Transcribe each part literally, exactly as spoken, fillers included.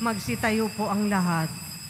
Magsitayo po ang lahat.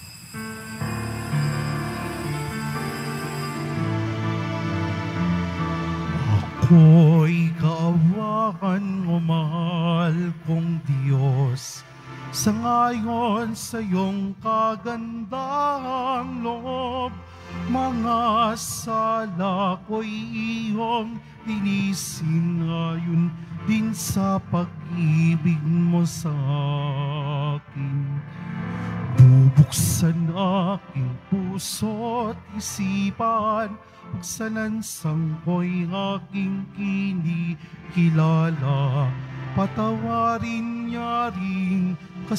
Ako'y kaawaan mo, mahal kong Diyos, sangayon sa iyong kagandahang loob. Mga sala ko'y iyong linisin ngayon din sa pag-ibig mo sa akin. Bubuksan aking puso't isipan, magsalansang ko'y aking kinikilala. Patawarin niya ring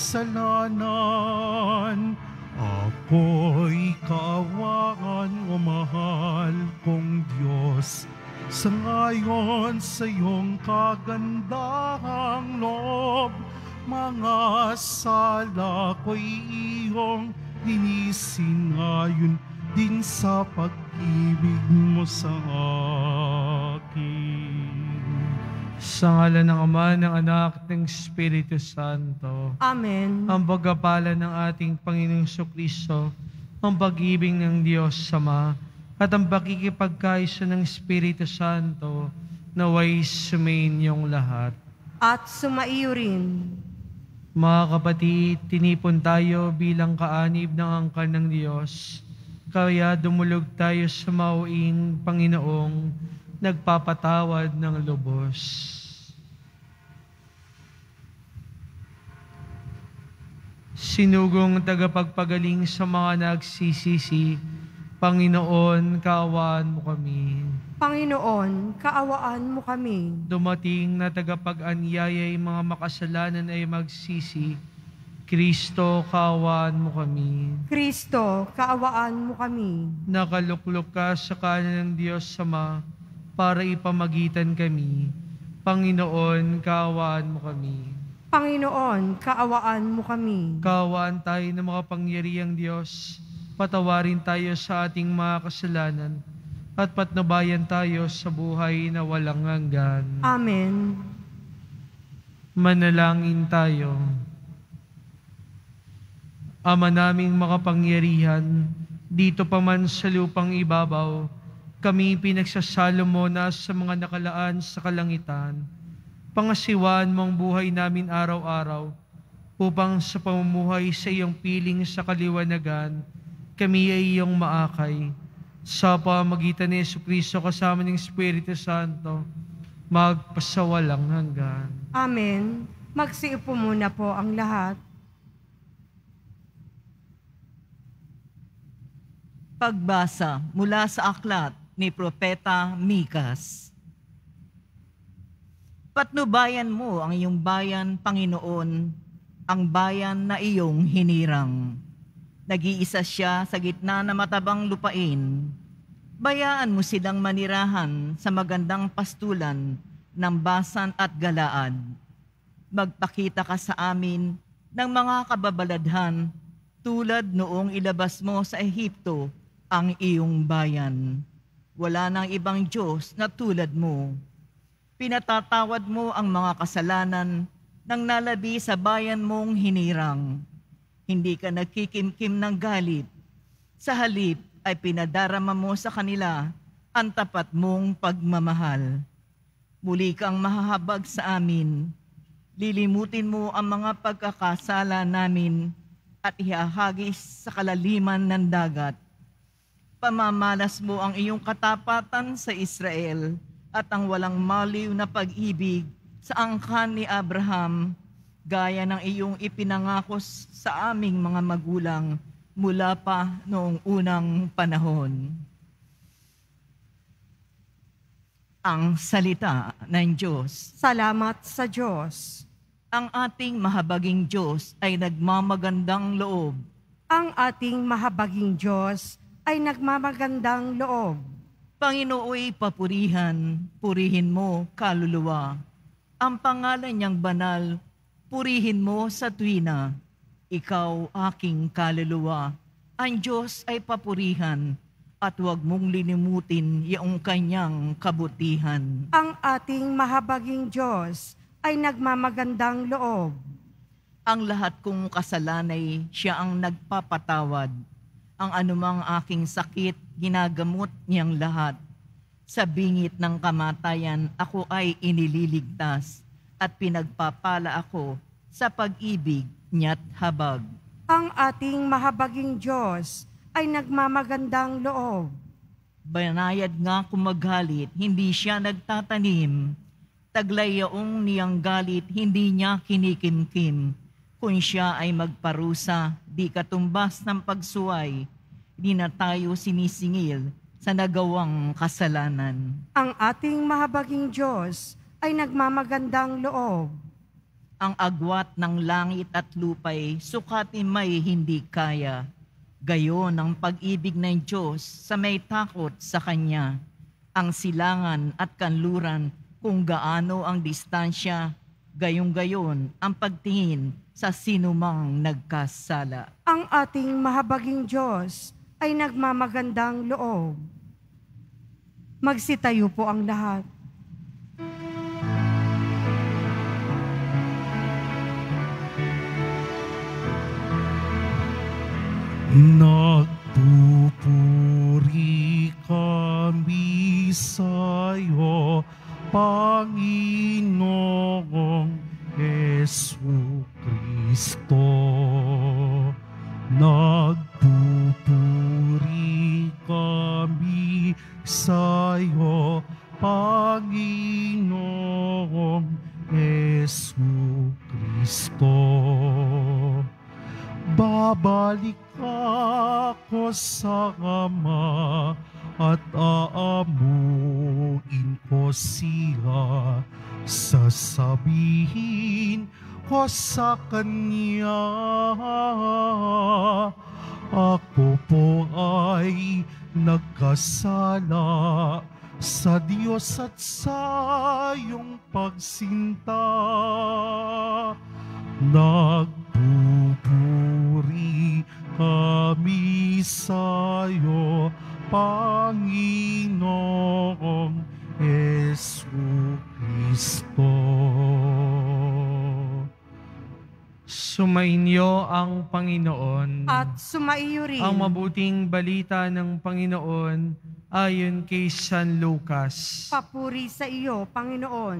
kasalanan. Ako'y kaawaan mo, mahal kong Diyos, sangayon sa iyong kagandahang loob. Mga sala ko'y iyong linisin ngayon din sa pag-ibig mo sa akin. Sa ngalan ng Ama, ng Anak, at ng Espiritu Santo. Amen. Ang pagkapala ng ating Panginoong Jesucristo, ang pag-ibig ng Diyos Ama, at ang pakikipagkaisa ng Espiritu Santo, naway sumainyong lahat. At sumaiyo rin. Mga kapatid, tinipon tayo bilang kaanib ng angkan ng Diyos. Kaya dumulog tayo sa mauing Panginoong nagpapatawad ng lubos. Sinugong tagapagpagaling sa mga nagsisisi, Panginoon, kaawaan mo kami. Panginoon, kaawaan mo kami. Dumating na tagapag-anyayay mga makasalanan ay magsisi, Kristo, kaawaan mo kami. Kristo, kaawaan mo kami. Nakaluklok ka sa kanan ng Diyos Ama para ipamagitan kami. Panginoon, kaawaan mo kami. Panginoon, kaawaan mo kami. Kaawaan tayo ng mga pangyarihang Diyos. Patawarin tayo sa ating mga kasalanan at patnubayan tayo sa buhay na walang hanggan. Amen. Manalangin tayo. Ama naming makapangyarihan, dito pa man sa lupang ibabaw, kami pinagsasalo mo na sa mga nakalaan sa kalangitan. Pangasiwaan mo ang buhay namin araw-araw, upang sa pamumuhay sa iyong piling sa kaliwanagan, kami ay iyong maakay. Sa pamagitan ni Jesucristo kasama ng Espiritu Santo, magpasawalang hanggan. Amen. Magsiupo muna po ang lahat. Pagbasa mula sa aklat ni Propeta Mikas. Patnubayan mo ang iyong bayan, Panginoon, ang bayan na iyong hinirang. Nag-iisa siya sa gitna ng matabang lupain. Bayaan mo silang manirahan sa magandang pastulan ng Basan at Galaad. Magpakita ka sa amin ng mga kababaladhan tulad noong ilabas mo sa Ehipto ang iyong bayan. Wala nang ibang Diyos na tulad mo. Pinatatawad mo ang mga kasalanan ng nalabi sa bayan mong hinirang. Hindi ka nagkikimkim ng galit. Sa halip ay pinadarama mo sa kanila ang tapat mong pagmamahal. Muli kang mahahabag sa amin. Lilimutin mo ang mga pagkakasala namin at ihahagis sa kalaliman ng dagat. Pamamalas mo ang iyong katapatan sa Israel at ang walang maliw na pag-ibig sa angkan ni Abraham, gaya ng iyong ipinangako sa aming mga magulang mula pa noong unang panahon. Ang salita ng Diyos. Salamat sa Diyos. Ang ating mahabaging Diyos ay nagmamagandang loob. Ang ating mahabaging Diyos ay nagmamagandang loob. Panginooy papurihan, purihin mo kaluluwa. Ang pangalan niyang banal, purihin mo sa tuwina. Ikaw aking kaluluwa. Ang Diyos ay papurihan at huwag mong linimutin yung kanyang kabutihan. Ang ating mahabaging Diyos ay nagmamagandang loob. Ang lahat kong kasalanay, siya ang nagpapatawad. Ang anumang aking sakit, ginagamot niyang lahat. Sa bingit ng kamatayan, ako ay inililigtas at pinagpapala ako sa pag-ibig niya't habag. Ang ating mahabaging Diyos ay nagmamagandang loob. Banayad nga kumagalit, hindi siya nagtatanim. Taglay yaong niyang galit, hindi niya kinikimkim. Kung siya ay magparusa, di katumbas ng pagsuway, di na tayo sinisingil sa nagawang kasalanan. Ang ating mahabaging Diyos ay nagmamagandang loob. Ang agwat ng langit at lupay, sukatin may hindi kaya. Gayon ang pag-ibig ng Diyos sa may takot sa Kanya. Ang silangan at kanluran kung gaano ang distansya, gayong-gayon ang pagtingin sa sinumang nagkasala. Ang ating mahabaging Diyos ay nagmamagandang loob. Magsitayo po ang lahat. Nagpupuri kami sa'yo, Panginoong Jesucristo. Nagpupuri kami sa'yo, Panginoong Jesucristo. Babalik ako sa Ama at aamuin ko siya. Sasabihin ko sa Kanya, ako po ay nagkasala sa Diyos at sa iyong pagsinta. Nagpupuri kami sa'yo, Panginoong Jesucristo. Sumainyo ang Panginoon. At sumaiyo rin Ang mabuting balita ng Panginoon ayon kay San Lucas. papuri sa iyo, Panginoon.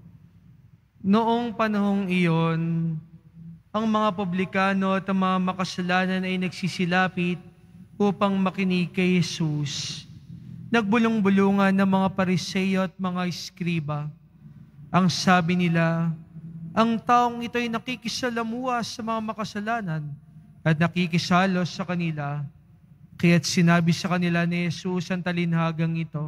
Noong panahong iyon, ang mga publikano at ang mga makasalanan ay nagsisilapit upang makinig kay Jesus. Nagbulong-bulungan ng mga Pariseo at mga Eskriba. Ang sabi nila, ang taong ito ay nakikisalamuha sa mga makasalanan at nakikisalos sa kanila. Kaya't sinabi sa kanila ni Jesus ang talinhagang ito,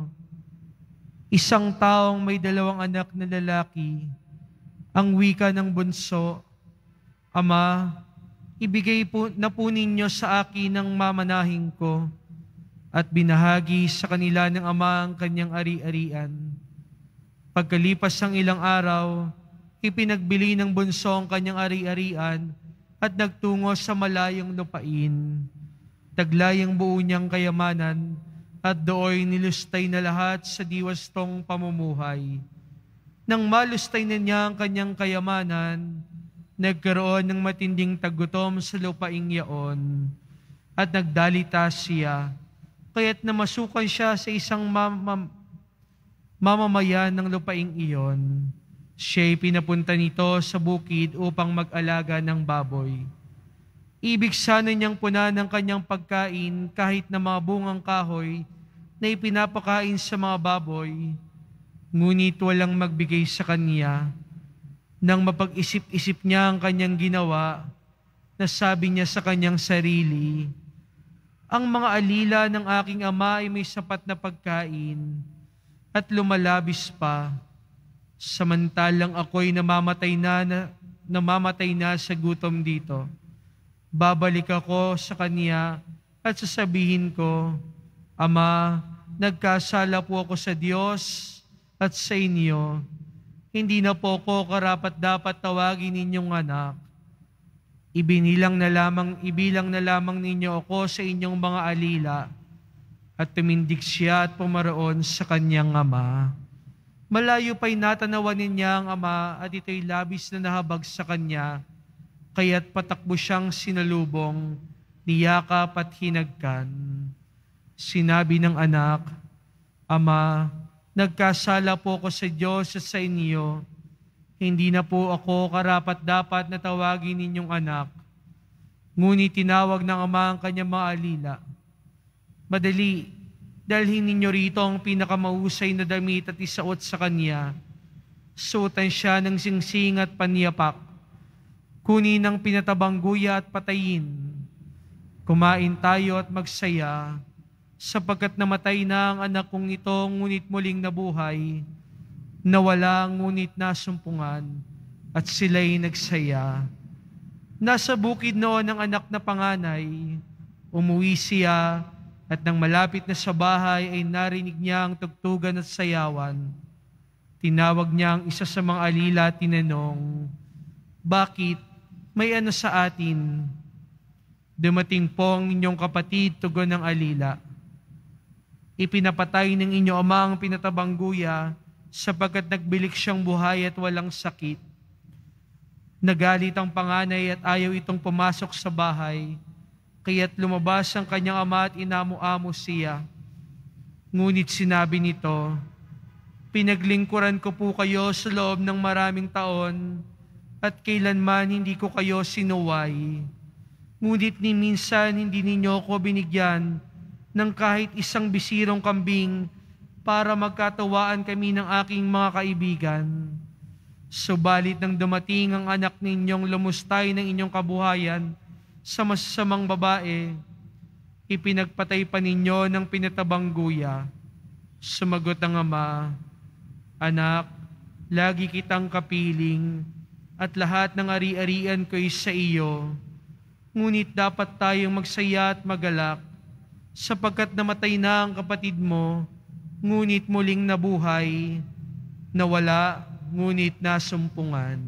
isang taong may dalawang anak na lalaki, ang wika ng bunso, Ama, ibigay po na po ninyo sa akin ang mamanahin ko, at binahagi sa kanila ng ama ang kanyang ari-arian. Pagkalipas ng ilang araw, ipinagbili ng bunso ang kanyang ari-arian at nagtungo sa malayong lupain. Taglay ang buo niyang kayamanan at dooy nilustay na lahat sa diwastong pamumuhay. Nang malustay na niya ang kanyang kayamanan, nagkaroon ng matinding tagutom sa lupaing yaon at nagdalita siya, kaya't namasukan siya sa isang mam- mamamayan ng lupaing iyon. Siya'y pinapunta nito sa bukid upang mag-alaga ng baboy. Ibig sana niyang punan ng kanyang pagkain kahit na mga bungang kahoy na ipinapakain sa mga baboy, ngunit walang magbigay sa kanya. Nang mapag-isip-isip niya ang kanyang ginawa, nasabi niya sa kanyang sarili, ang mga alila ng aking ama ay may sapat na pagkain at lumalabis pa, samantalang ako'y namamatay na, na, namamatay na sa gutom dito. Babalik ako sa kanya at sasabihin ko, Ama, nagkasala po ako sa Diyos at sa inyo. Hindi na po ako karapat-dapat tawagin ninyong anak. Ibinilang na lamang, ibilang na lamang ninyo ako sa inyong mga alila. At tumindig siya at pumaroon sa kanyang ama. Malayo pa'y natanawanin niya ang ama at ito'y labis na nahabag sa kanya. kaya't patakbo siyang sinalubong, niyakap at hinagkan. Sinabi ng anak, Ama, nagkasala po ko sa Diyos at sa inyo. Hindi na po ako karapat-dapat na tawagin ninyong anak. Ngunit tinawag ng ama ang kanyang mga alila. Madali, dalhin ninyo rito ang pinakamahusay na damit at isuot sa kanya. Suotan siya ng singsing at panyapak. Kunin ang pinatabang guya at patayin. Kumain tayo at magsaya, sapagkat namatay na ang anak kong ito, ngunit muling nabuhay, nawala ngunit nasumpungan, at sila'y nagsaya. Nasa bukid noon ang anak na panganay, umuwi siya, at nang malapit na sa bahay ay narinig niya ang tugtugan at sayawan. Tinawag niya ang isa sa mga alila at tinanong, Bakit? May ano sa atin? Dumating po ang inyong kapatid, tugon ng alila. Ipinapatay ng inyong ama ang pinatabang guya, sapagkat nagbilik siyang buhay at walang sakit. Nagalit ang panganay at ayaw itong pumasok sa bahay, kaya't lumabas ang kanyang ama at inamo-amo siya. Ngunit sinabi nito, Pinaglingkuran ko po kayo sa loob ng maraming taon, at kailanman hindi ko kayo sinuway. Ngunit ni minsan hindi ninyo ako binigyan ng kahit isang bisirong kambing para magkatawaan kami ng aking mga kaibigan. Subalit nang dumating ang anak ninyong lumustay ng inyong kabuhayan sa masasamang babae, ipinagpatay pa ninyo ng pinatabang guya. Sumagot ang ama, Anak, lagi kitang kapiling at lahat ng ari-arian ko'y sa iyo. Ngunit dapat tayong magsaya at magalak, sapagkat namatay na ang kapatid mo, ngunit muling nabuhay, nawala, ngunit nasumpungan.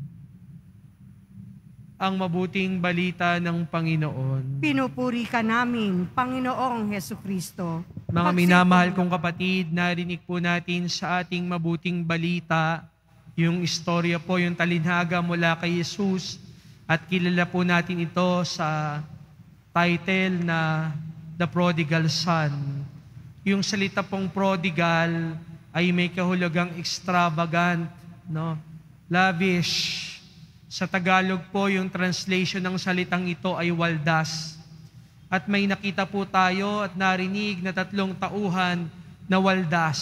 Ang mabuting balita ng Panginoon. Pinupuri ka namin, Panginoong Hesukristo. Mga minamahal kong kapatid, narinig po natin sa ating mabuting balita, yung istorya po, yung talinhaga mula kay Jesus, at kilala po natin ito sa title na The Prodigal Son. Yung salita pong prodigal ay may kahulugang extravagant, no? Lavish. Sa Tagalog po, yung translation ng salitang ito ay waldas. At may nakita po tayo at narinig na tatlong tauhan na waldas.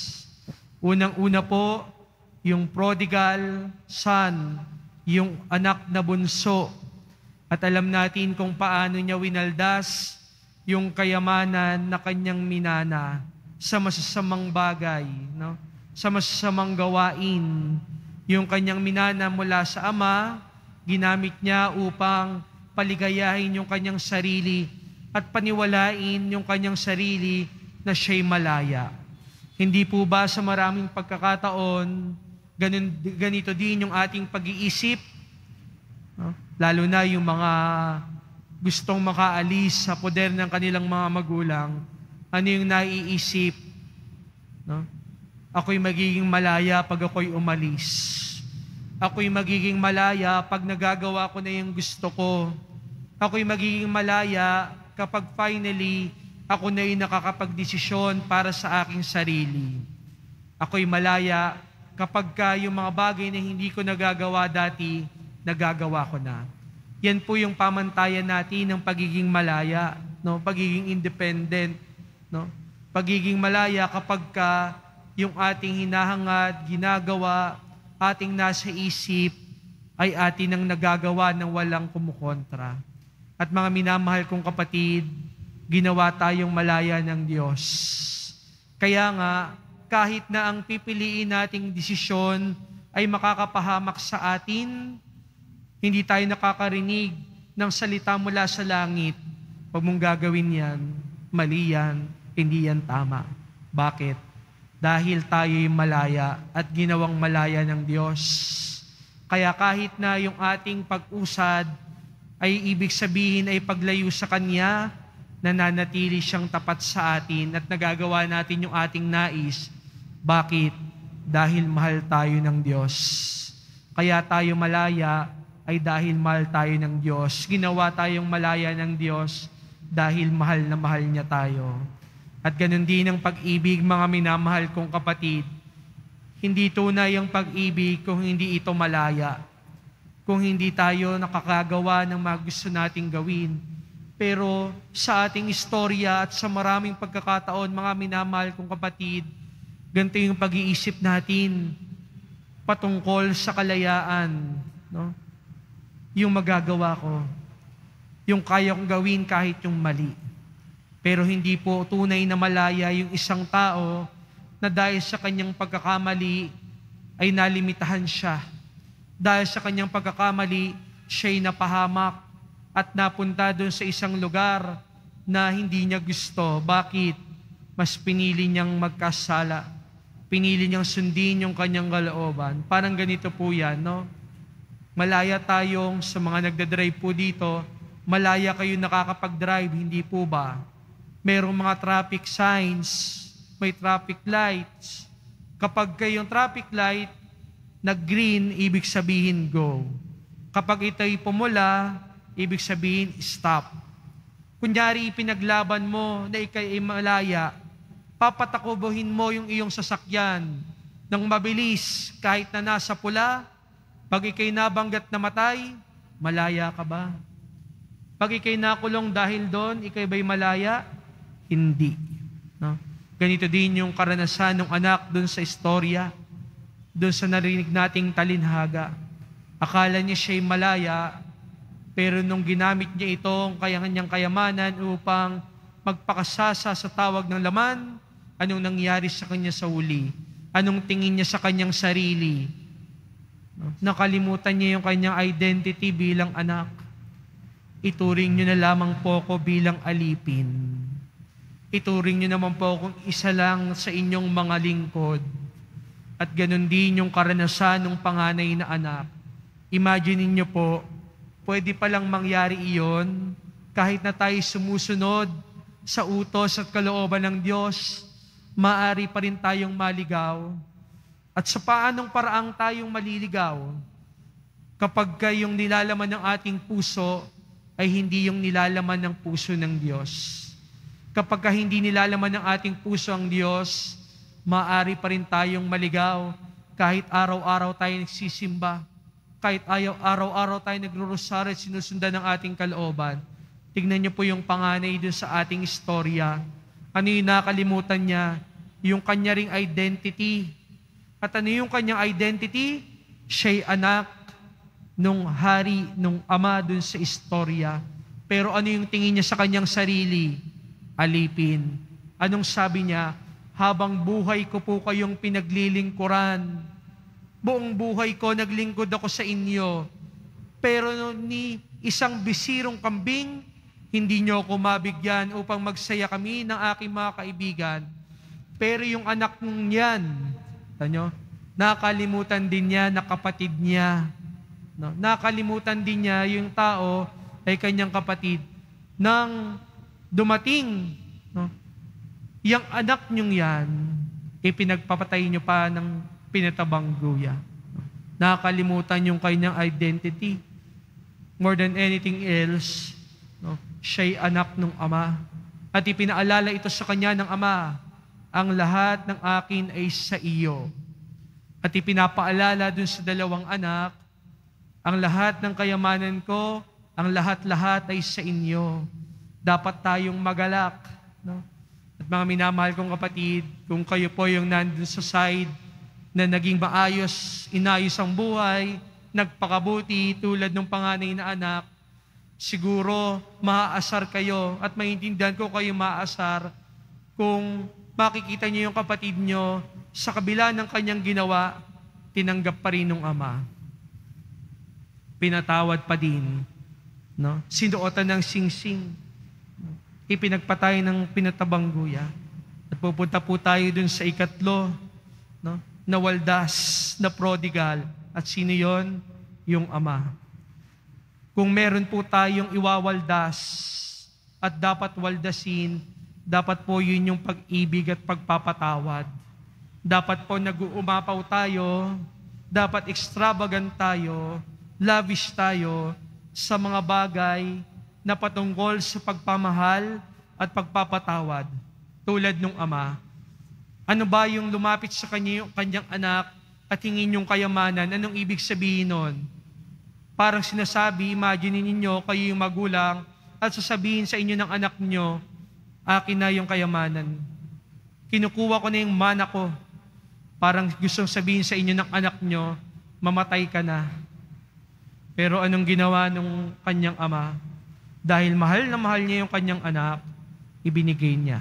Unang-una po, yung prodigal son, yung anak na bunso. At alam natin kung paano niya winaldas yung kayamanan na kanyang minana sa masasamang bagay, no? Sa masasamang gawain. Yung kanyang minana mula sa ama, ginamit niya upang paligayahin yung kanyang sarili at paniwalain yung kanyang sarili na siya'y malaya. Hindi po ba sa maraming pagkakataon, ganun, ganito din yung ating pag-iisip? No? Lalo na yung mga gustong makaalis sa poder ng kanilang mga magulang, ano yung naiisip? No? Ako'y magiging malaya pag ako'y umalis. Ako'y magiging malaya pag nagagawa ko na yung gusto ko. Ako'y magiging malaya kapag finally ako na yung nakakapagdesisyon para sa aking sarili. Ako'y malaya kapag ka yung mga bagay na hindi ko nagagawa dati, nagagawa ko na. Yan po yung pamantayan natin ng pagiging malaya, no? Pagiging independent, no? Pagiging malaya kapag ka yung ating hinahangad, ginagawa, ating nasa isip, ay atin ang nagagawa ng walang kumukontra. At mga minamahal kong kapatid, ginawa tayong malaya ng Diyos. Kaya nga, kahit na ang pipiliin nating desisyon ay makakapahamak sa atin, hindi tayo nakakarinig ng salita mula sa langit. Huwag mong gagawin yan, mali yan, hindi yan tama. Bakit? Dahil tayo'y malaya at ginawang malaya ng Diyos. Kaya kahit na yung ating pag-usad ay ibig sabihin ay paglayo sa Kanya, nananatili siyang tapat sa atin at nagagawa natin yung ating nais. Bakit? Dahil mahal tayo ng Diyos. Kaya tayo malaya ay dahil mahal tayo ng Diyos. Ginawa tayong malaya ng Diyos dahil mahal na mahal niya tayo. At ganun din ang pag-ibig, mga minamahal kong kapatid. Hindi tunay ang pag-ibig kung hindi ito malaya. Kung hindi tayo nakakagawa ng mga gusto nating gawin. Pero sa ating istorya at sa maraming pagkakataon, mga minamahal kong kapatid, ganito yung pag-iisip natin patungkol sa kalayaan. No? Yung magagawa ko. Yung kaya kong gawin kahit yung mali. Pero hindi po tunay na malaya yung isang tao na dahil sa kanyang pagkakamali ay nalimitahan siya. Dahil sa kanyang pagkakamali, siya'y napahamak at napunta doon sa isang lugar na hindi niya gusto. Bakit? Mas pinili niyang magkasala. Pinili niyang sundin yung kanyang kalooban. Parang ganito po yan, no? Malaya tayong sa mga nagdadrive po dito, malaya kayo nakakapag-drive, hindi po ba? Merong mga traffic signs, may traffic lights. Kapag kayong traffic light, nag-green, ibig sabihin go. Kapag ito'y pumula, ibig sabihin stop. Kunyari, pinaglaban mo na ikay ay malaya, papatakubuhin mo yung iyong sasakyan ng mabilis kahit na nasa pula. Pag ikay nabanggat na matay, malaya ka ba? Pag ikay nakulong dahil doon, ikay ba'y malaya? Hindi. No? Ganito din yung karanasan ng anak doon sa istorya, doon sa narinig nating talinhaga. Akala niya siya'y malaya, pero nung ginamit niya itong kanyang kayamanan upang magpakasasa sa tawag ng laman, anong nangyari sa kanya sa huli? Anong tingin niya sa kanyang sarili? Nakalimutan niya yung kanyang identity bilang anak. Ituring niyo na lamang po ako bilang alipin. Ituring niyo naman po akong isa lang sa inyong mga lingkod. At ganun din yung karanasan ng panganay na anak. Imagine niyo po, pwede palang mangyari iyon kahit na tayo sumusunod sa utos at kalooban ng Diyos, maaari pa rin tayong maligaw. At sa paanong paraang tayong maliligaw? Kapag kayong nilalaman ng ating puso ay hindi yung nilalaman ng puso ng Diyos. Kapag ka hindi nilalaman ng ating puso ang Diyos, maaari pa rin tayong maligaw kahit araw-araw tayo nagsisimba, kahit ayaw araw-araw tayo nagrurosaryo at sinusundan ng ating kalooban. Tignan niyo po yung panganay dun sa ating istorya. Ano yung nakalimutan niya? Yung kanya ring identity. At ano yung kanyang identity? Siya'y anak nung hari, nung ama dun sa istorya. Pero ano yung tingin niya sa kanyang sarili? Alipin. Anong sabi niya? Habang buhay ko po kayong pinaglilingkuran. Buong buhay ko, naglingkod ako sa inyo. Pero ni isang bisirong kambing, hindi niyo ako mabigyan upang magsaya kami ng aking mga kaibigan. Pero yung anak nung yan, tanyo, nakalimutan din niya na kapatid niya. No? Nakalimutan din niya yung tao ay kanyang kapatid. Nang dumating, no? Yung anak niyong yan, ipinagpapatay niyo pa ng pinatabang guya. Nakalimutan yung kanyang identity. More than anything else, no? Siya'y anak ng ama. At ipinaalala ito sa kanya ng ama, ang lahat ng akin ay sa iyo. At ipinapaalala dun sa dalawang anak, ang lahat ng kayamanan ko, ang lahat-lahat ay sa inyo. Dapat tayong magalak. No? At mga minamahal kong kapatid, kung kayo po yung nandun sa side na naging maayos, inayos ang buhay, nagpakabuti tulad ng panganay na anak, siguro maaasar kayo at maintindihan ko kayo maaasar kung makikita niyo yung kapatid niyo sa kabila ng kanyang ginawa, tinanggap pa rin ng ama. Pinatawad pa din. No? Sinuotan ng singsing. Ipinagpatay ng pinatabang guya. At pupunta po tayo dun sa ikatlo, no? Na waldas, na prodigal. At sino yon? Yung ama. Kung meron po tayong iwawaldas at dapat waldasin, dapat po yun yung pag-ibig at pagpapatawad. Dapat po nag-uumapaw tayo, dapat extravagant tayo, lavish tayo sa mga bagay na patungkol sa pagpamahal at pagpapatawad tulad ng Ama. Ano ba yung lumapit sa kanya, yung kanyang anak at hingin yung kayamanan? Anong ibig sabihin nun? Parang sinasabi, imagine ninyo, kayo yung magulang at sasabihin sa inyo ng anak nyo, akin na yung kayamanan. Kinukuha ko na yung mana ko. Parang gustong sabihin sa inyo ng anak nyo, mamatay ka na. Pero anong ginawa nung kanyang ama? Dahil mahal na mahal niya yung kanyang anak, ibinigay niya.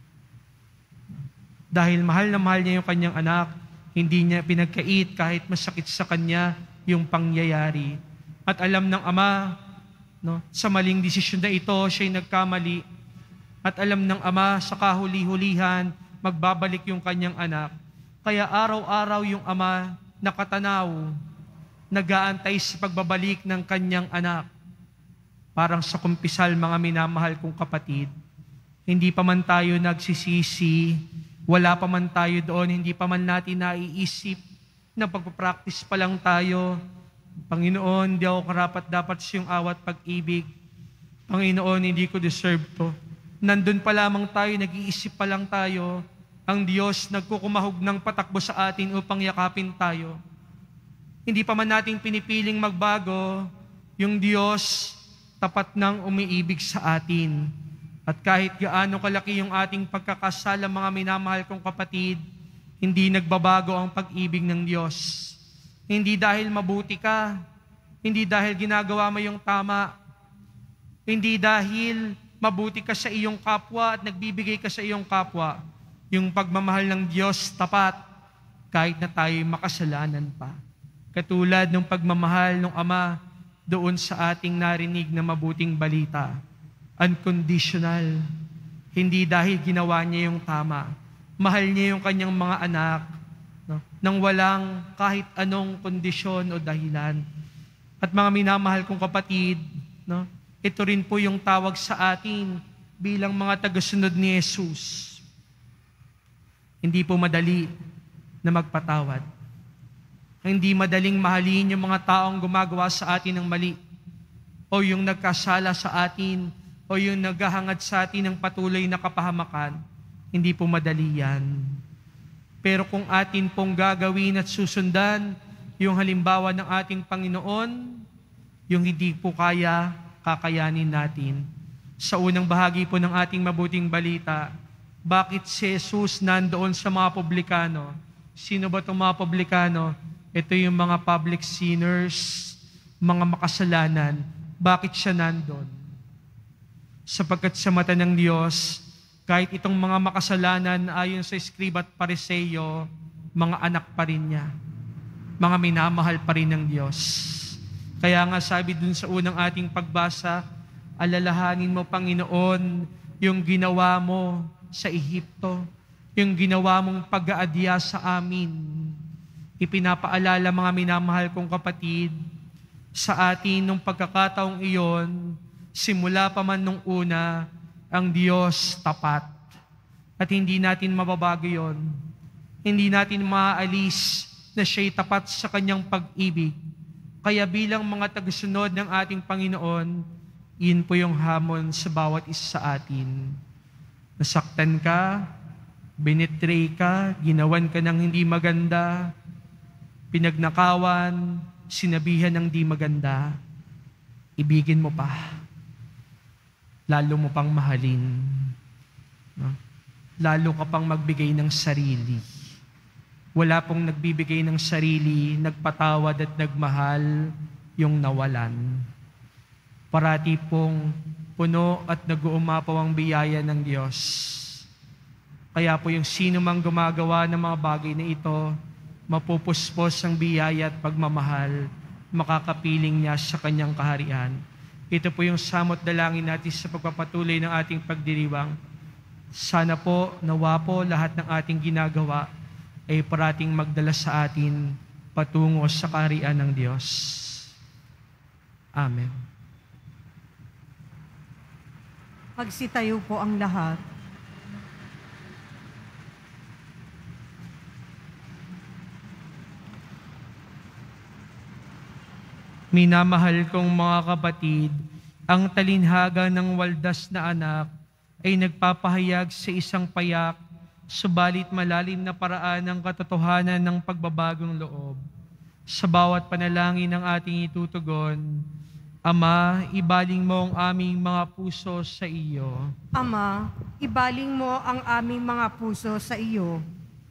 Dahil mahal na mahal niya yung kanyang anak, hindi niya pinagkait kahit masakit sa kanya yung pangyayari. At alam ng ama, no, sa maling desisyon na ito, siya'y nagkamali. At alam ng ama, sa kahuli-hulihan, magbabalik yung kanyang anak. Kaya araw-araw yung ama nakatanaw, nag-aantay sa pagbabalik ng kanyang anak. Parang sa kumpisal, mga minamahal kong kapatid, hindi pa man tayo nagsisisi, wala pa man tayo doon, hindi pa man natin naiisip na pagpapractice pa lang tayo. Panginoon, di ako karapat dapat sa iyong awat pag-ibig. Panginoon, hindi ko deserve to. Nandun pa lamang tayo, nag-iisip pa lang tayo, ang Diyos nagkukumahog ng patakbo sa atin upang yakapin tayo. Hindi pa man natin pinipiling magbago, yung Diyos tapat nang umiibig sa atin. At kahit gaano kalaki yung ating pagkakasala, mga minamahal kong kapatid, hindi nagbabago ang pag-ibig ng Diyos. Hindi dahil mabuti ka, hindi dahil ginagawa mo yung tama, hindi dahil mabuti ka sa iyong kapwa at nagbibigay ka sa iyong kapwa. Yung pagmamahal ng Diyos tapat, kahit na tayo'y makasalanan pa. Katulad ng pagmamahal ng Ama doon sa ating narinig na mabuting balita. Unconditional. Hindi dahil ginawa niya yung tama. Mahal niya yung kanyang mga anak, no, nang walang kahit anong kondisyon o dahilan. At mga minamahal kong kapatid, no, ito rin po yung tawag sa atin bilang mga tagasunod ni Jesus. Hindi po madali na magpatawad. Hindi madaling mahalin yung mga taong gumagawa sa atin ng mali o yung nagkasala sa atin o yung naghahangad sa atin ng patuloy na kapahamakan. Hindi po madali yan. Pero kung atin pong gagawin at susundan yung halimbawa ng ating Panginoon, yung hindi po kaya, kakayanin natin. Sa unang bahagi po ng ating mabuting balita, bakit si Jesus nandoon sa mga publikano? Sino ba itong mga publikano? Ito yung mga public sinners, mga makasalanan. Bakit siya nandoon? Sapagkat sa mata ng Diyos, kahit itong mga makasalanan ayon sa Skriba at Pariseyo, mga anak pa rin niya. Mga minamahal pa rin ng Diyos. Kaya nga sabi dun sa unang ating pagbasa, alalahanin mo, Panginoon, yung ginawa mo sa Ehipto, yung ginawa mong pag-aadya sa amin. Ipinapaalala, mga minamahal kong kapatid, sa atin nung pagkakataong iyon, simula pa man nung una, ang Diyos tapat. At hindi natin mababago yon. Hindi natin maaalis na siya'y tapat sa kanyang pag-ibig. Kaya bilang mga tagasunod ng ating Panginoon, yun po yung hamon sa bawat isa sa atin. Nasaktan ka, binitray ka, ginawan ka ng hindi maganda, pinagnakawan, sinabihan ng di maganda, ibigin mo pa. Lalo mo pang mahalin. No? Lalo ka pang magbigay ng sarili. Wala pong nagbibigay ng sarili, nagpatawad at nagmahal yung nawalan. Parati pong puno at nag-uumapaw ang biyaya ng Diyos. Kaya po yung sino mang gumagawa ng mga bagay na ito, mapupuspos ang biyaya at pagmamahal, makakapiling niya sa kanyang kaharian. Ito po yung samot dalangin natin sa pagpapatuloy ng ating pagdiriwang. Sana po, nawa po, lahat ng ating ginagawa ay parating magdala sa atin patungo sa kaharian ng Diyos. Amen. Magsitayo po ang lahat. Minamahal kong mga kapatid, ang talinhaga ng waldas na anak ay nagpapahayag sa isang payak, subalit malalim na paraan ng katotohanan ng pagbabagong loob. Sa bawat panalangin ng ating itutugon, Ama, ibaling mo ang aming mga puso sa iyo. Ama, ibaling mo ang aming mga puso sa iyo.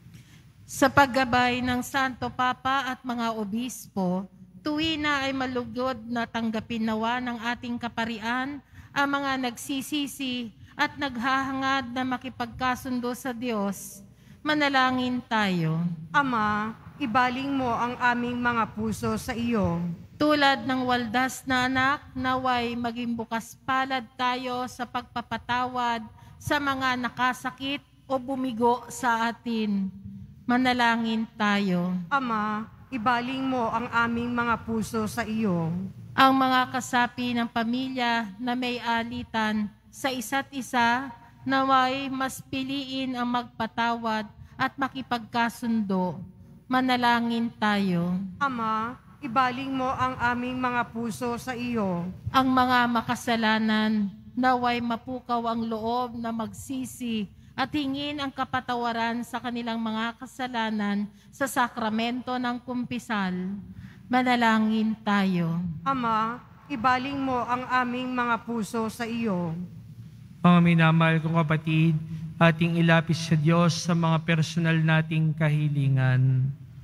Sa paggabay ng Santo Papa at mga obispo, tuwi na ay malugod na tanggapin nawa ng ating kaparian ang mga nagsisisi at naghahangad na makipagkasundo sa Diyos. Manalangin tayo. Ama, ibaling mo ang aming mga puso sa iyo. Tulad ng waldas na anak, naway maging bukas palad tayo sa pagpapatawad sa mga nakasakit o bumigo sa atin. Manalangin tayo. Ama, ibaling mo ang aming mga puso sa iyo. Ang mga kasapi ng pamilya na may alitan sa isa't isa, naway mas piliin ang magpatawad at makipagkasundo. Manalangin tayo. Ama, ibaling mo ang aming mga puso sa iyo. Ang mga makasalanan, naway mapukaw ang loob na magsisi at hingin ang kapatawaran sa kanilang mga kasalanan sa sakramento ng kumpisal. Manalangin tayo. Ama, ibaling mo ang aming mga puso sa iyo. Mga minamahal kong kapatid, ating ilapis sa Diyos sa mga personal nating kahilingan.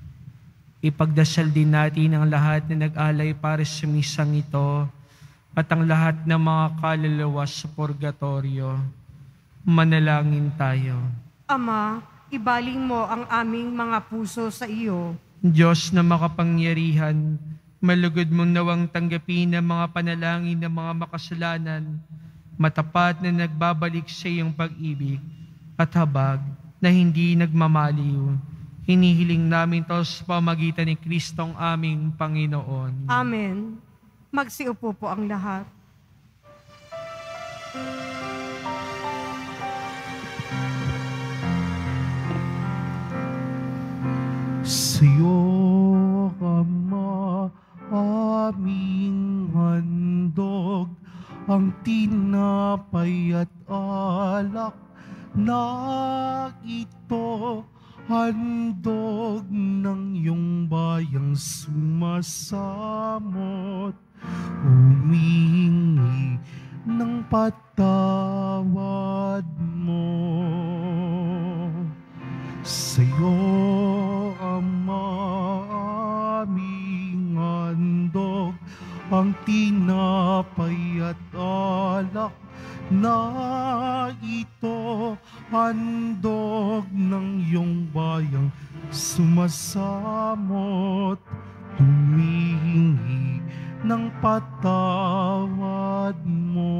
Ipagdasal din natin ang lahat na nag-alay para sa misang ito at ang lahat ng mga kaluluwa sa purgatorio. Manalangin tayo. Ama, ibaling mo ang aming mga puso sa iyo. Diyos na makapangyarihan, malugod mong nawang tanggapin ang mga panalangin ng mga makasalanan, matapat na nagbabalik sa iyong pag-ibig at habag na hindi nagmamaliw. Hinihiling namin ito sa pamagitan ni Kristong aming Panginoon. Amen. Magsiupo po ang lahat. Sa'yo, Ama, aming handog, ang tinapay at alak na ito, handog ng iyong bayang sumasamot, humingi ng patawad mo. Sa'yo, Ama, aming handog, ang tinapay at alak na ito, handog ng iyong bayang sumasamot, humihingi ng patawad mo.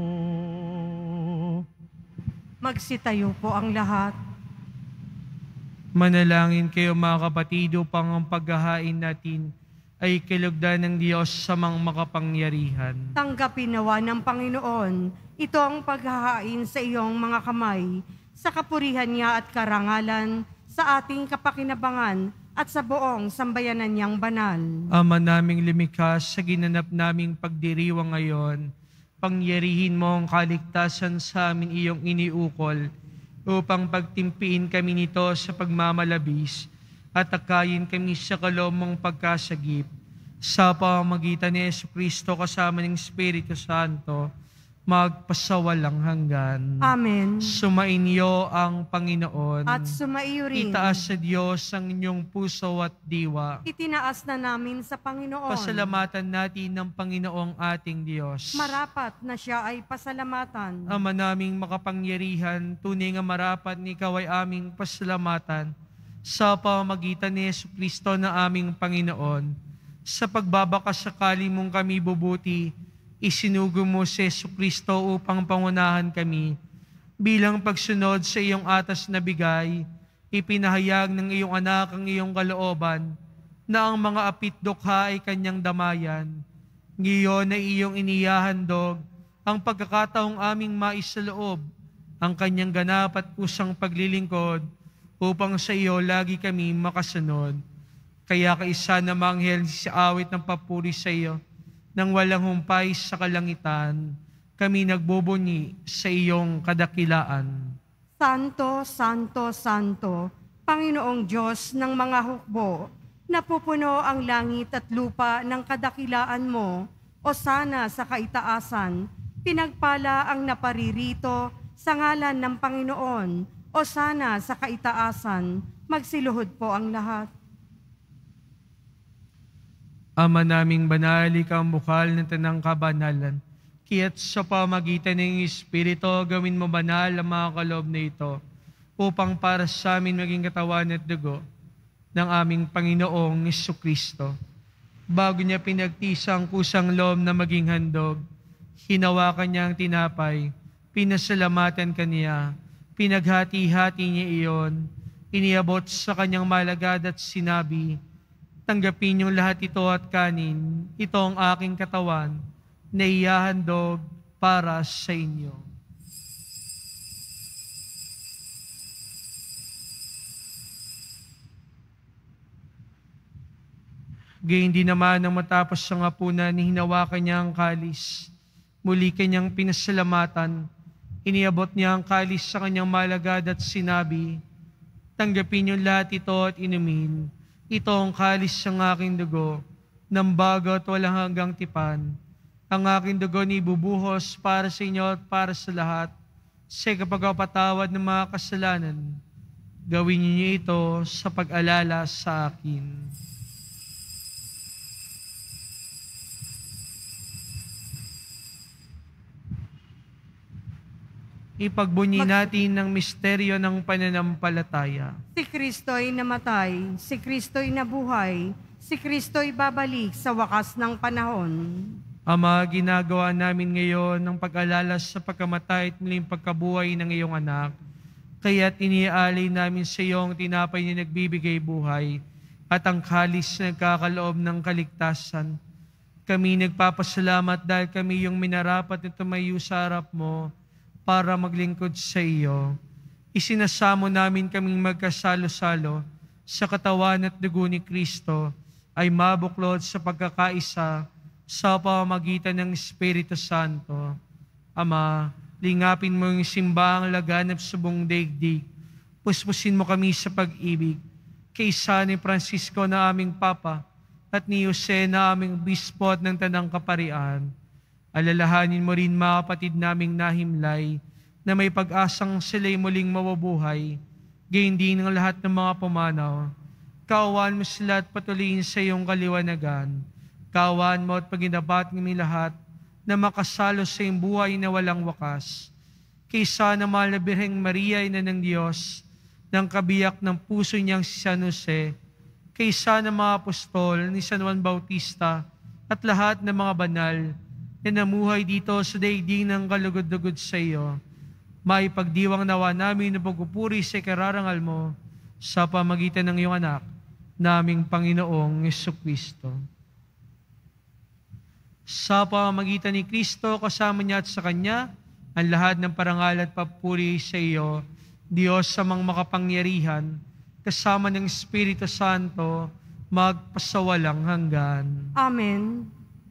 Magsitayo po ang lahat. Manalangin kayo mga kapatid upang ang paghahain natin ay kilugdan ng Diyos sa mga makapangyarihan. Tanggapin nawa ng Panginoon ito ang paghahain sa iyong mga kamay, sa kapurihan niya at karangalan, sa ating kapakinabangan at sa buong sambayanan niyang banal. Ama naming lumikha, sa ginanap naming pagdiriwang ngayon, pangyarihin mo ang kaligtasan sa amin iyong iniukol, upang pagtimpiin kami nito sa pagmamalabis at akayin kami sa kalomong pagkasagip. Sa pamamagitan ni Jesucristo kasama ng Espiritu Santo, magpasawalang hanggan. Amen. Sumainyo ang Panginoon. At sumaiyo rin. Itaas sa Diyos ang inyong puso at diwa. Itinaas na namin sa Panginoon. Pasalamatan natin ng Panginoong ating Diyos. Marapat na siya ay pasalamatan. Ama naming makapangyarihan, tunay nga marapat ni ikaw ay aming pasalamatan sa pamamagitan ni Jesucristo na aming Panginoon. Sa pagbabakasakali mong kami bubuti, isinugo mo si Jesucristo upang pangunahan kami. Bilang pagsunod sa iyong atas na bigay, ipinahayag ng iyong anak ang iyong kalooban na ang mga apitdukha ay kanyang damayan. Ngayon ay iyong inihahandog ang pagkakataong aming maisaloob, ang kanyang ganap at kusang paglilingkod upang sa iyo lagi kami makasunod. Kaya kaisa na manghel sa awit ng papuri sa iyo, nang walang humpay sa kalangitan, kami nagbubunyi sa iyong kadakilaan. Santo, Santo, Santo, Panginoong Diyos ng mga hukbo, napupuno ang langit at lupa ng kadakilaan mo, o sana sa kaitaasan, pinagpala ang naparirito sa ngalan ng Panginoon, o sana sa kaitaasan, magsiluhod po ang lahat. Ama naming banal, ikaw ang bukal ng tanang kabanalan. Kaya't sa pamagitan ng Espiritu, gawin mo banal ang mga kaloob na ito, upang para sa amin maging katawan at dugo ng aming Panginoong Jesucristo. Bago niya pinagtisang kusang loob na maging handog, hinawakan niya ang tinapay, pinasalamatan kaniya, pinaghati-hati niya iyon, iniabot sa kanyang malagad at sinabi, tanggapin niyong lahat ito at kanin, ito ang aking katawan na ihahandog para sa inyo. Gayun din naman nang matapos ang hapunan, hinawakan niya ang kalis. Muli kanyang pinasalamatan, iniabot niya ang kalis sa kanyang malagad at sinabi, tanggapin niyong lahat ito at inumin. Ito ang kalis ng aking dugo, ng bago at walang hanggang tipan. Ang aking dugo ni bubuhos para sa inyo at para sa lahat, sa kapagpatawad ng mga kasalanan. Gawin niyo ito sa pag-alala sa akin. Ipagbunyi natin ng misteryo ng pananampalataya. Si Kristo'y namatay, si Kristo'y nabuhay, si Kristo'y babalik sa wakas ng panahon. Ama, ginagawa namin ngayon ng pag-alala sa pagkamatay at muling pagkabuhay ng iyong anak. Kaya't iniaalay namin sa iyo ang tinapay na nagbibigay buhay at ang kalis na nagkakaloob ng kaligtasan. Kami nagpapasalamat dahil kami yung minarapat na tumayo sa harap mo para maglingkod sa iyo. Isinasamo namin kaming magkasalo-salo sa katawan at dugo ni Kristo ay mabuklod sa pagkakaisa sa pamamagitan ng Espiritu Santo. Ama, lingapin mo yung simbahang laganap sa buong daigdig. Puspusin mo kami sa pag-ibig. Kaysa ni Francisco na aming Papa at ni Jose na aming Bispo at ng Tanang Kaparian. Alalahanin mo rin mga kapatid naming nahimlay na may pag-asang sila'y muling mawabuhay, gayon din ng lahat ng mga pumanaw. Kaawaan mo sila at patuloyin sa iyong kaliwanagan. Kaawaan mo at paginabat ng lahat na makasalo sa iyong buhay na walang wakas. Kaysa na mahal na Birheng Maria, ina ng Diyos, ng kabiyak ng puso niyang si San Jose, kaysa ng mga apostol ni San Juan Bautista at lahat ng mga banal na namuhay dito sa daigdig ng kalugod-lugod sa iyo, maipagdiwang nawa namin na pagpupuri sa kararangal mo sa pamagitan ng iyong anak, naming Panginoong Jesucristo. Sa pamamagitan ni Kristo, kasama niya at sa Kanya, ang lahat ng parangal at papuri sa iyo, Diyos sa mga makapangyarihan, kasama ng Espiritu Santo, magpasawalang hanggan. Amen.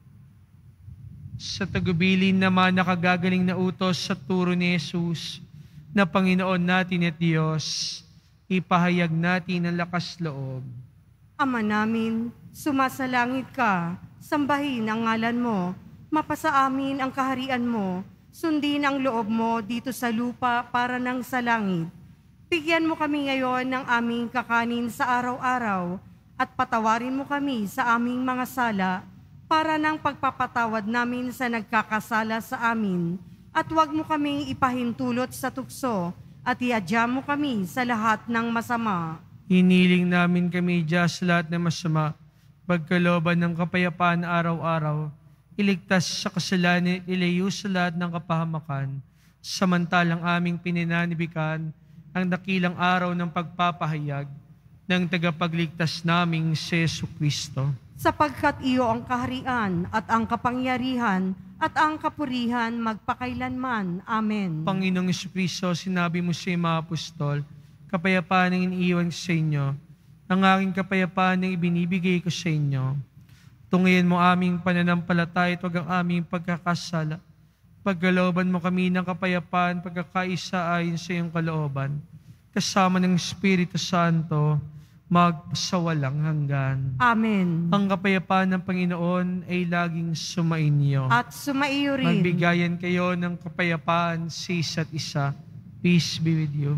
Sa tagubilin naman nakagagaling na utos sa turo ni Jesus, na Panginoon natin at Diyos, ipahayag natin ang lakas loob. Ama namin, sumasalangit ka, sambahin ang ngalan mo, mapasa amin ang kaharian mo, sundin ang loob mo dito sa lupa para nang sa langit. Bigyan mo kami ngayon ng aming kakanin sa araw-araw at patawarin mo kami sa aming mga sala para ng pagpapatawad namin sa nagkakasala sa amin. At huwag mo kaming ipahintulot sa tukso at iadya mo kami sa lahat ng masama. Hiniling namin kami Diyos sa lahat ng masama, pagkalooban ng kapayapaan araw-araw, iligtas sa kasalanan at ilayo sa lahat ng kapahamakan, samantalang aming pinananibikan ang dakilang araw ng pagpapahayag ng tagapagligtas naming si Jesucristo. Sapagkat iyo ang kaharian at ang kapangyarihan at ang kapurihan magpakailanman. Amen. Panginoong Jesucristo, sinabi mo sa mga apostol, kapayapaan ang iniiwan sa inyo, ang aking kapayapaan na ibinibigay ko sa inyo. Tungayin mo aming pananampalataya at huwag ang aming pagkakasala. Pagkalooban mo kami ng kapayapaan, pagkakaisa ayon sa iyong kalooban. Kasama ng Espiritu Santo, magpasawalang hanggan. Amen. Ang kapayapaan ng Panginoon ay laging sumainyo. At sumaiyo rin. Magbigayan kayo ng kapayapaan sa isa't isa. Peace be with you.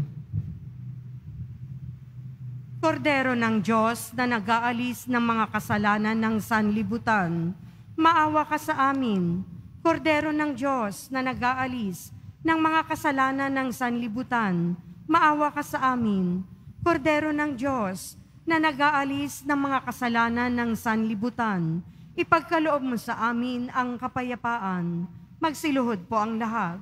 Kordero ng Diyos na nag-aalis ng mga kasalanan ng sanlibutan, maawa ka sa amin. Kordero ng Diyos na nag-aalis ng mga kasalanan ng sanlibutan, maawa ka sa amin. Kordero ng Diyos na nag-aalis ng mga kasalanan ng sanlibutan, ipagkaloob mo sa amin ang kapayapaan. Magsiluhod po ang lahat.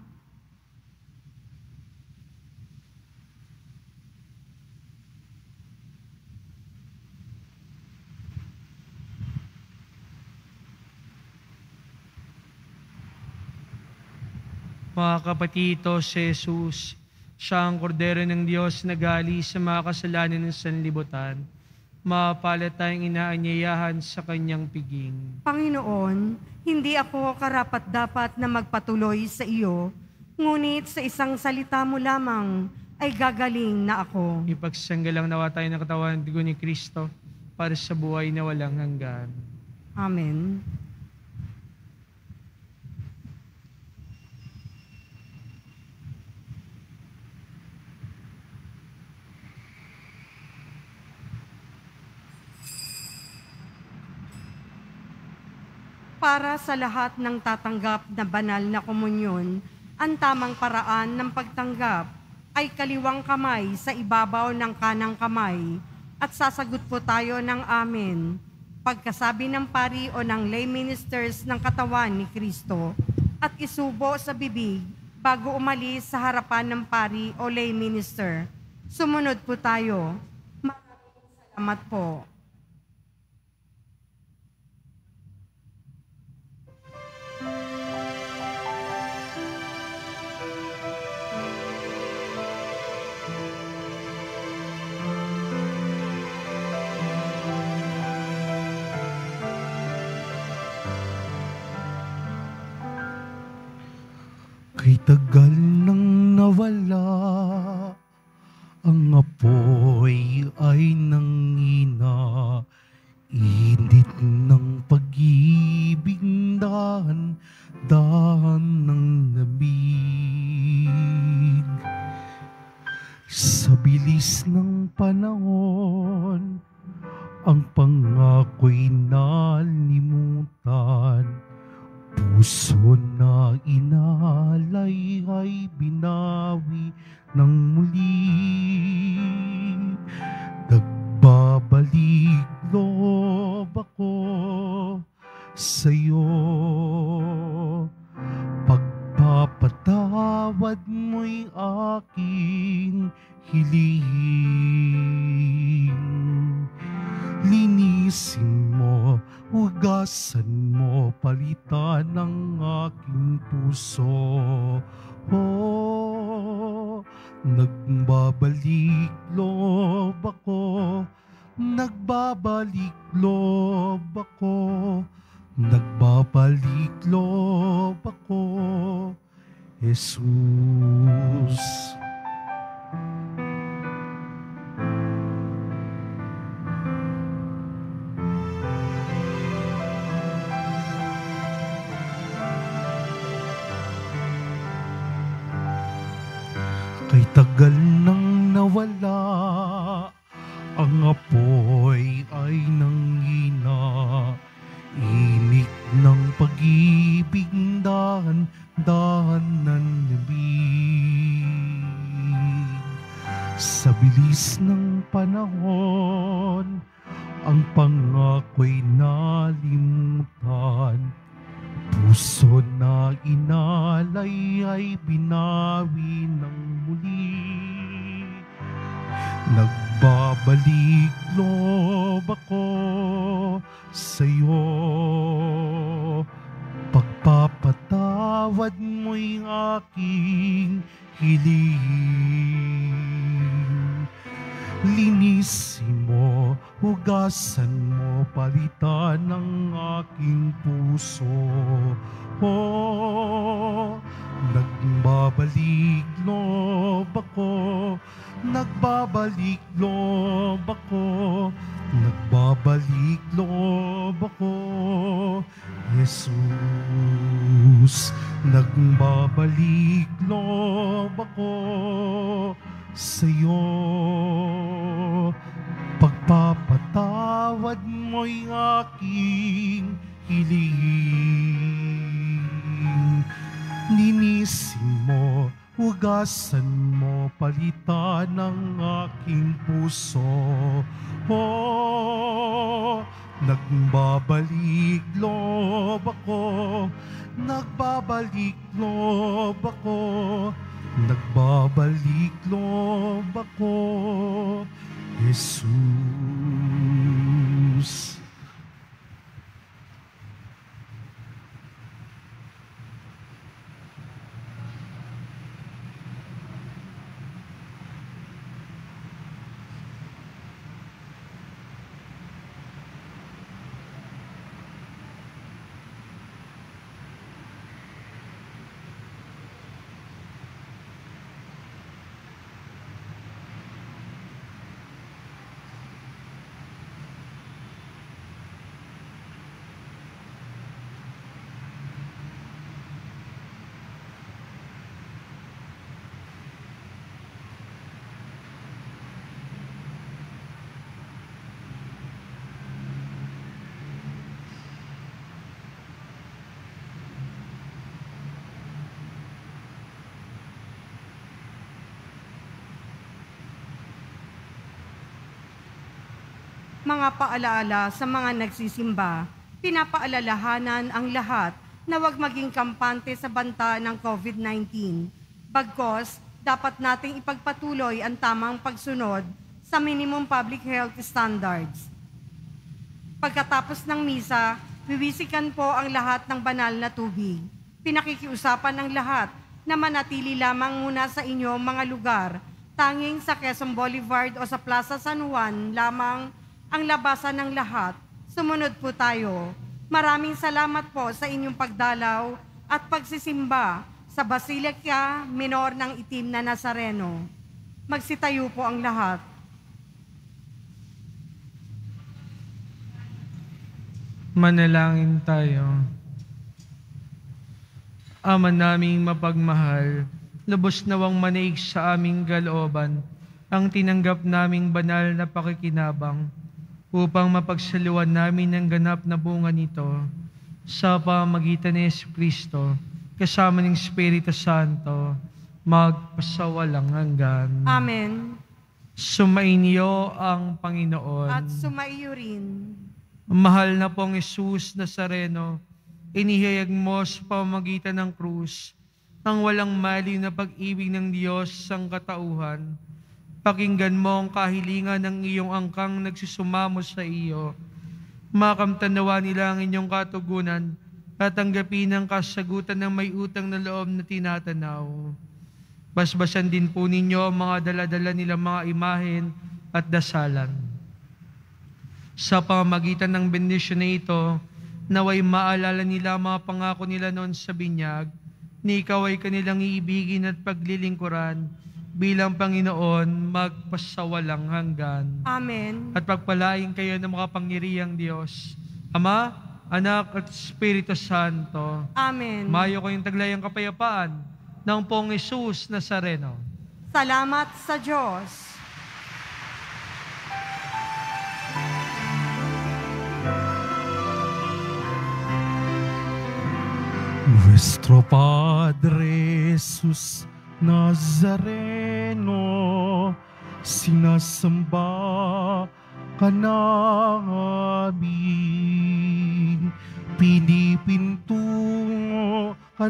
Mga kapatito, si Jesus, siya ang kordero ng Diyos na gali sa mga kasalanan ng sanlibutan. Mapalad tayong inaanyayahan sa kanyang piging. Panginoon, hindi ako karapat-dapat na magpatuloy sa iyo, ngunit sa isang salita mo lamang ay gagaling na ako. Ipagsanggalang nawa tayo ng katawan ng dugo ni Kristo para sa buhay na walang hanggan. Amen. Para sa lahat ng tatanggap na banal na komunyon, ang tamang paraan ng pagtanggap ay kaliwang kamay sa ibabaw ng kanang kamay at sasagot po tayo ng amen. Pagkasabi ng pari o ng lay ministers ng katawan ni Kristo at isubo sa bibig bago umalis sa harapan ng pari o lay minister. Sumunod po tayo. Maraming salamat po. Kay tagal nang nawala, ang apoy ay nangina, init ng pag-ibig, dahan, dahan ng lamig. Sa bilis ng panahon, ang pangako'y nalimutan. Puso na inalay ay binawi ng muli. Nagbabalik loob ako sa'yo. Pagpapatawad mo'y aking hiling. Linisin mo, hugasan mo, palitan ng aking puso. Oh, nagbabalik loob ako, nagbabalik loob ako, nagbabalik loob ako, Jesus. Kay tagal nang nawala, ang apoy ay nanghina, init ng pag-ibig, dahan, dahan ng lamig. Sa bilis ng panahon, ang pangako'y nalimutan. Puso na inalay ay binawi ng muli. Nagbabalik loob ako sa'yo. Pagpapatawad mo'y aking hiling. Linisin mo, hugasan mo, palitan ng aking puso. Oh, nagbabalik loob ako, nagbabalik loob ako, nagbabalik loob ako. Jesus, nagbabalik loob ako sa'yo. Pagpapatawad mo'y aking hiling. Linisin mo, hugasan mo, palitan ng aking puso. Oh, nagbabalik loob ako, nagbabalik loob ako, nagbabalik loob ako, Jesus. Mga paalaala sa mga nagsisimba, pinapaalalahanan ang lahat na huwag maging kampante sa banta ng COVID nineteen. Bagkos, dapat nating ipagpatuloy ang tamang pagsunod sa minimum public health standards. Pagkatapos ng misa, wiwisikan po ang lahat ng banal na tubig. Pinakikiusapan ng lahat na manatili lamang muna sa inyong mga lugar, tanging sa Quezon Boulevard o sa Plaza San Juan lamang ang labasan ng lahat. Sumunod po tayo. Maraming salamat po sa inyong pagdalaw at pagsisimba sa Basilica Minor ng Itim na Nazareno. Magsitayo po ang lahat. Manalangin tayo. Ama naming mapagmahal, lubos nawang manaig sa aming kalooban ang tinanggap naming banal na pakikinabang upang mapagsaluan namin ang ganap na bunga nito sa pamamagitan ni Jesucristo kasama ng Espiritu Santo magpasawalang hanggan. Amen. Sumainyo ang Panginoon. At sumaiyo rin. Mahal na pong Jesus Nazareno, inihayag mo sa pamamagitan ng krus ang walang maliw na pag-ibig ng Diyos sang katauhan. Pakinggan mo ang kahilingan ng iyong angkang nagsusumamo sa iyo. Makamtanawa nila ang inyong katugunan at tanggapin ang kasagutan ng may utang na loob na tinatanaw. Basbasan din po ninyo ang mga daladala nilang mga imahen at dasalan. Sa pamamagitan ng bendisyon na ito, naway maalala nila ang mga pangako nila noon sa binyag, ni ikaw ay kanilang iibigin at paglilingkuran bilang Panginoon magpasawalang hanggan. Amen. At pagpalain kayo ng mga pangyarihang Diyos, Ama, Anak at Espiritu Santo. Amen. Mayo kayong taglayang kapayapaan ng pong Jesus Nazareno. Salamat sa Diyos. Nuestro Padre Jesus Nazareno, sinasamba ka namin, pinipintungo ka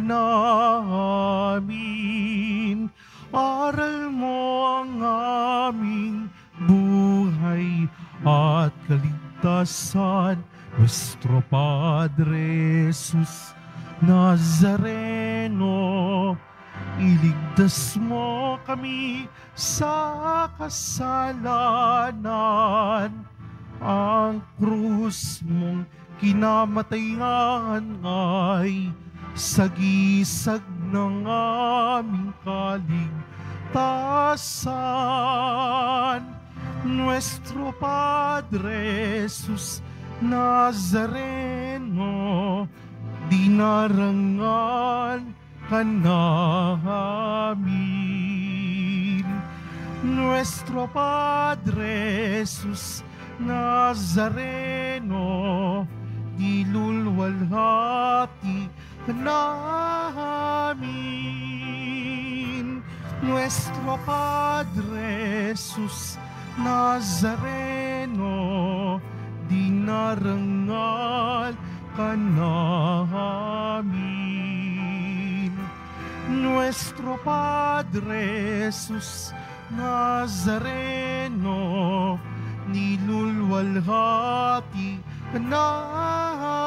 namin, aral mo ang aming buhay at kaligtasan. Nuestro Padre Jesus Nazareno, iligtas mo kami sa kasalanan. Ang krus mong kinamatayan ay sagisag ng aming kaligtasan. Nuestro Padre Jesus Nazareno, dinarangan ka namin. Nuestro Padre Jesus Nazareno, dilulwalhati ka namin. Nuestro Padre Jesus Nazareno, dinarangal ka namin. Nuestro Padre Jesus Nazareno, nilulwalhati ka namin.